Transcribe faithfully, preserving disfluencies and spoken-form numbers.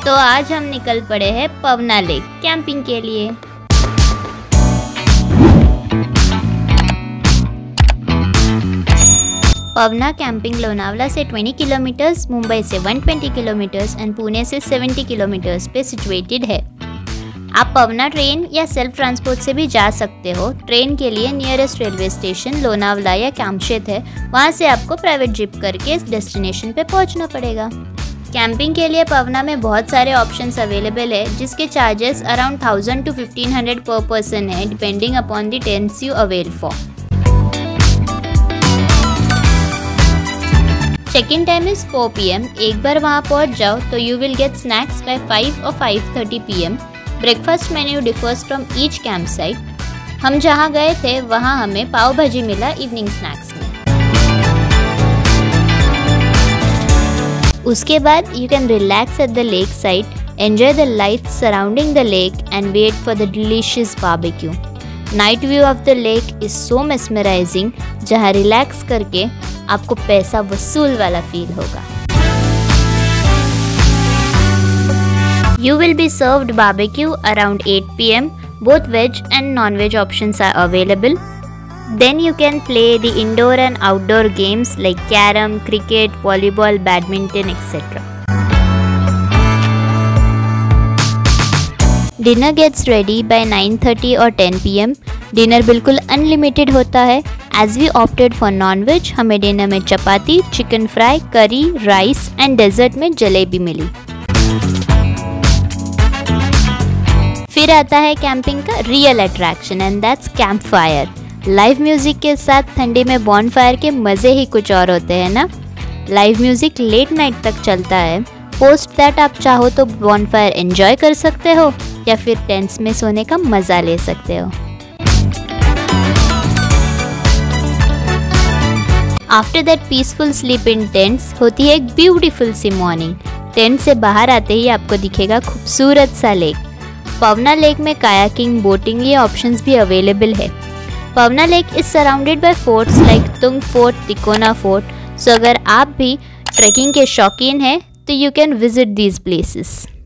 तो आज हम निकल पड़े हैं पवना लेक कैंपिंग के लिए। पवना कैंपिंग लोनावला से बीस किलोमीटर्स, मुंबई से एक सौ बीस किलोमीटर्स एंड पुणे से सत्तर किलोमीटर्स पे सिचुएटेड है। आप पवना ट्रेन या सेल्फ ट्रांसपोर्ट से भी जा सकते हो। ट्रेन के लिए नियरेस्ट रेलवे स्टेशन लोनावला या कैंपशेत है, वहाँ से आपको प्राइवेट जिप करके इस डेस्टिनेशन पे पहुँचना पड़ेगा। कैंपिंग के लिए पवना में बहुत सारे ऑप्शंस अवेलेबल है, जिसके charges around thousand to fifteen hundred per person है, depending upon the tents you avail for. Check in time is four P M. एक बार वहाँ पहुँच जाओ तो you will get snacks by five और five thirty P M. Breakfast menu differs from each camp site. हम जहाँ गए थे वहाँ हमें पाव भाजी मिला इवनिंग स्नैक्स में। उसके बाद you can relax at the lake side, enjoy the lights surrounding the lake and wait for the delicious barbecue. Night view of the lake is so mesmerising, जहाँ रिलैक्स करके आपको पैसा वसूल वाला फील होगा। You will be served barbecue around eight p m Both veg and non-veg options are available. Then you can play the indoor and outdoor games like carom, cricket, volleyball, badminton, et cetera. Dinner gets ready by nine thirty or ten p m Dinner बिल्कुल unlimited होता है। As we opted for non-veg, हमें dinner में चपाती, chicken fry, curry, rice and dessert में जलेबी मिली। फिर आता है कैंपिंग का real attraction and that's camp fire. Live music के साथ ठंडी में बॉन फायर के मज़े ही कुछ और होते हैं ना। लाइव म्यूजिक लेट नाइट तक चलता है। पोस्ट दैट आप चाहो तो बॉन फायर एंजॉय कर सकते हो या फिर टेंट्स में सोने का मज़ा ले सकते हो। After that peaceful sleep in tents होती है एक ब्यूटीफुल सी मॉर्निंग। टेंट से बाहर आते ही आपको दिखेगा खूबसूरत सा लेक। पवना लेक में कायाकिंग, बोटिंग ये ऑप्शंस भी अवेलेबल है। Pawna lake is surrounded by forts like Tung fort, Tikona fort. So अगर आप भी ट्रैकिंग के शौकीन हैं तो you can visit these places.